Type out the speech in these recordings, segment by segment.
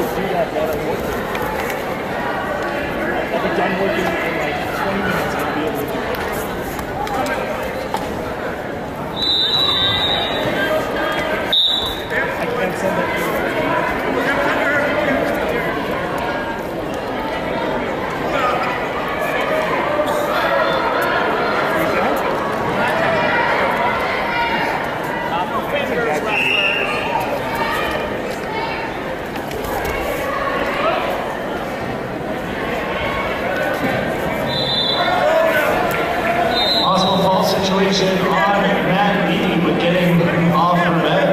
guys do that while I'm working? I'll be done working in like 20 minutes and I'll be able to do it. I can't send that to you. Situation on Matt Beatty with getting off her bed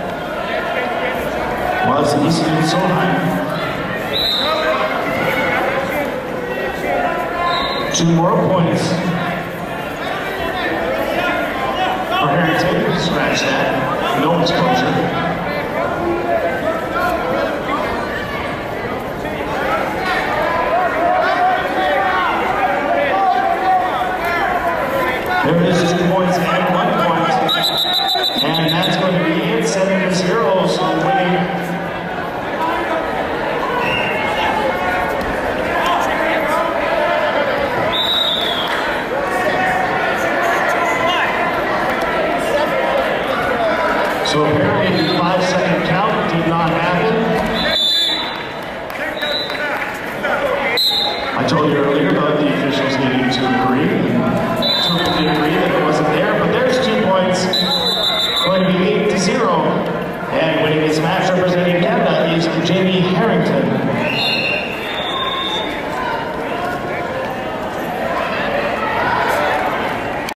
was Easton Solheim. 2 more points for Harrington. Scratch that. No exposure. There it is, 2 points and 1 point. And that's going to be it, 7-0, so winning. So apparently the 5-second count did not happen. I told you earlier about the officials needing to agree. Totally agree that it wasn't there, but there's 2 points. Going to be 8-0. And winning this match representing Canada